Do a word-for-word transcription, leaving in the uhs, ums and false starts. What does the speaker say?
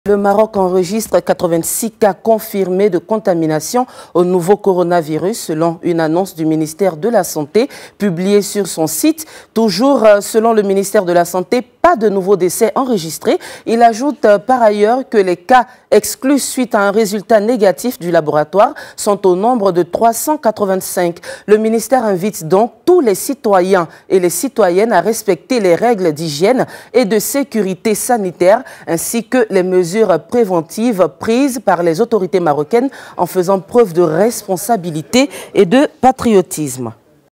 Le Maroc enregistre quatre-vingt-six cas confirmés de contamination au nouveau coronavirus selon une annonce du ministère de la Santé publiée sur son site. Toujours selon le ministère de la Santé, pas de nouveaux décès enregistrés. Il ajoute par ailleurs que les cas exclus suite à un résultat négatif du laboratoire sont au nombre de trois cent quatre-vingt-cinq. Le ministère invite donc tous les citoyens et les citoyennes à respecter les règles d'hygiène et de sécurité sanitaire ainsi que les mesures préventives prises par les autorités marocaines en faisant preuve de responsabilité et de patriotisme.